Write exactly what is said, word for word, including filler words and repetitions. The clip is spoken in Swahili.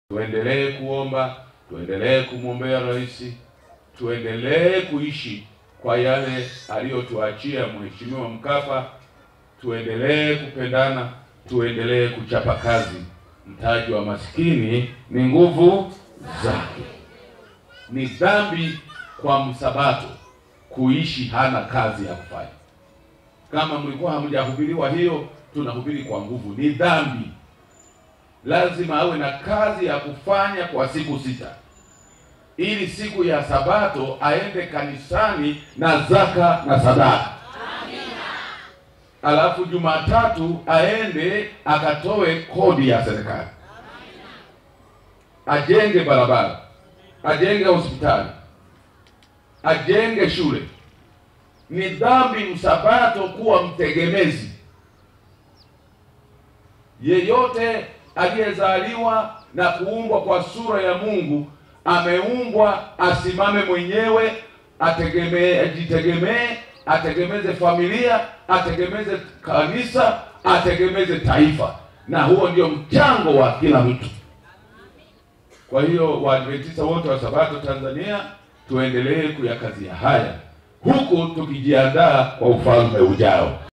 Tuendelee kuomba, tuendelee kumwombea rais, tuendelee kuishi kwa yale aliyotuachia Mheshimiwa Mkapa, tuendelee kupendana, tuendelee kuchapa kazi. Mtaji wa maskini ni nguvu zake. Ni dhambi kwa msabato kuishi hana kazi ya kufanya. Kama mlikuwa hamjahubiriwa hiyo, tunahubiri kwa nguvu. Ni dhambi. Lazima awe na kazi ya kufanya kwa siku sita, ili siku ya Sabato aende kanisani na zaka na sadaka. Amina. Alafu Jumatatu aende akatoe kodi ya serikali. Amina. Ajenge barabara, ajenge hospitali, ajenge shule. Ni dhambi msabato kuwa mtegemezi. Yeyote aliyezaliwa na kuumbwa kwa sura ya Mungu ameumbwa asimame mwenyewe, ategemee, ajitegemee, ategemeze familia, ategemeze kanisa, ategemeze taifa, na huo ndio mchango wa kila mtu. Kwa hiyo Waadventista wote wa Sabato Tanzania tuendelee kuyakazia haya, huku tukijiandaa kwa ufalme ujao.